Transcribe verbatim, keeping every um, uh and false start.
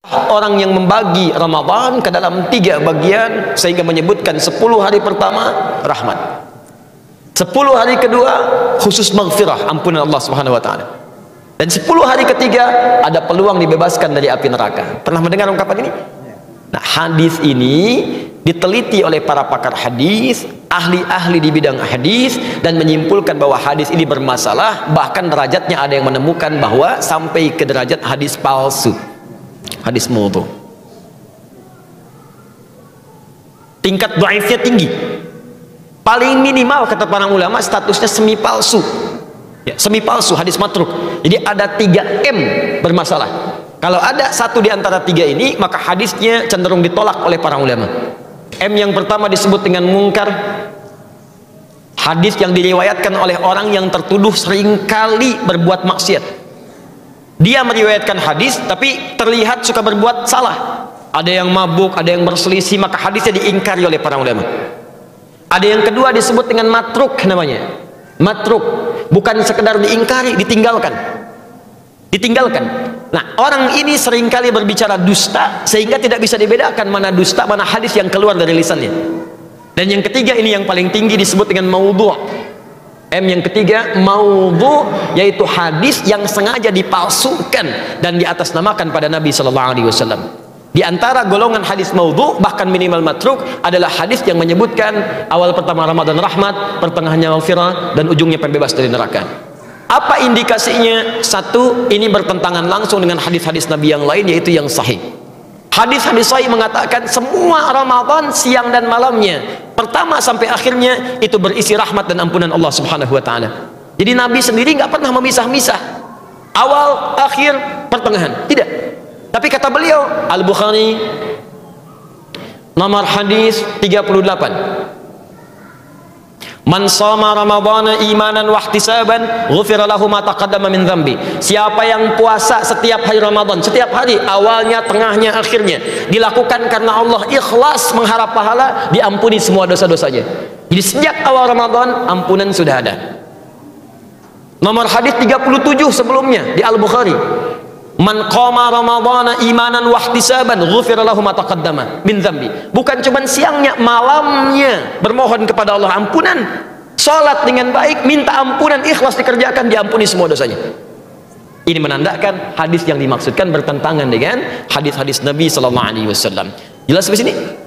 Orang yang membagi Ramadan ke dalam tiga bagian sehingga menyebutkan sepuluh hari pertama rahmat, sepuluh hari kedua khusus maghfirah, ampunan Allah Subhanahu wa taala, dan sepuluh hari ketiga ada peluang dibebaskan dari api neraka. Pernah mendengar ungkapan ini? Nah, hadis ini diteliti oleh para pakar hadis, ahli-ahli di bidang hadis, dan menyimpulkan bahwa hadis ini bermasalah. Bahkan derajatnya ada yang menemukan bahwa sampai ke derajat hadis palsu, hadis maudhu. Tingkat dhaifnya tinggi. Paling minimal kata para ulama statusnya semi palsu. Ya, semi palsu, hadis matruk. Jadi ada tiga M bermasalah. Kalau ada satu di antara tiga ini, maka hadisnya cenderung ditolak oleh para ulama. M yang pertama disebut dengan mungkar. Hadis yang diriwayatkan oleh orang yang tertuduh seringkali berbuat maksiat. Dia meriwayatkan hadis tapi terlihat suka berbuat salah. Ada yang mabuk, ada yang berselisih, maka hadisnya diingkari oleh para ulama. Ada yang kedua disebut dengan matruk namanya. Matruk, bukan sekedar diingkari, ditinggalkan. Ditinggalkan. Nah, orang ini seringkali berbicara dusta sehingga tidak bisa dibedakan mana dusta, mana hadis yang keluar dari lisannya. Dan yang ketiga ini yang paling tinggi disebut dengan maudhu'. M yang ketiga maudhu', yaitu hadis yang sengaja dipalsukan dan diatasnamakan pada Nabi Shallallahu Alaihi Wasallam. Di antara golongan hadis maudhu', bahkan minimal matruk, adalah hadis yang menyebutkan awal pertama Ramadan rahmat, pertengahannya maghfirah, dan ujungnya pembebas dari neraka. Apa indikasinya? Satu, ini bertentangan langsung dengan hadis-hadis Nabi yang lain, yaitu yang sahih. Hadis-hadis sahih mengatakan semua Ramadan siang dan malamnya, pertama sampai akhirnya, itu berisi rahmat dan ampunan Allah Subhanahu wa taala. Jadi Nabi sendiri nggak pernah memisah-misah awal, akhir, pertengahan, tidak. Tapi kata beliau, Al-Bukhari nomor hadis tiga puluh delapan, man shoma ramadhana imanan wa ihtisaban ghufira lahu ma taqaddama min dzambi. Siapa yang puasa setiap hari Ramadan, setiap hari, awalnya, tengahnya, akhirnya, dilakukan karena Allah, ikhlas mengharap pahala, diampuni semua dosa-dosanya. Jadi sejak awal Ramadan ampunan sudah ada. Nomor hadis tiga puluh tujuh sebelumnya di Al-Bukhari, man qama ramadhana imanan wa ihtisaban ghufira lahu ma taqaddama min dzambi. Bukan cuma siangnya, malamnya bermohon kepada Allah ampunan, salat dengan baik, minta ampunan, ikhlas dikerjakan, diampuni semua dosanya. Ini menandakan hadis yang dimaksudkan bertentangan dengan hadis-hadis Nabi sallallahu alaihi wasallam. Jelas di sini?